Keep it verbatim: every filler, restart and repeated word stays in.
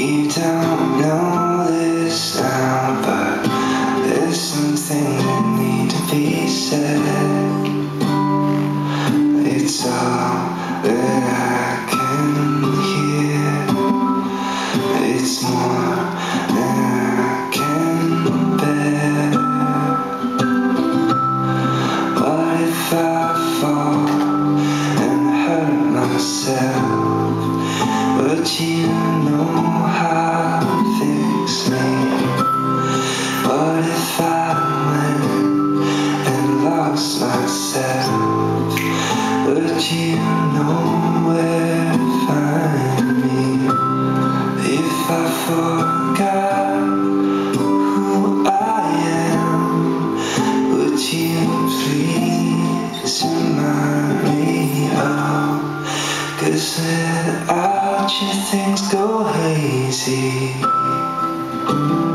You don't know this now, but there's something that need to be said. It's all that I can hear. It's more than I can bear. What if I fall and hurt myself? Would you know how to fix me? What if I went and lost myself? Would you know where to find me? If I forgot who I am, would you please remind me of? 'Cause without you things go hazy.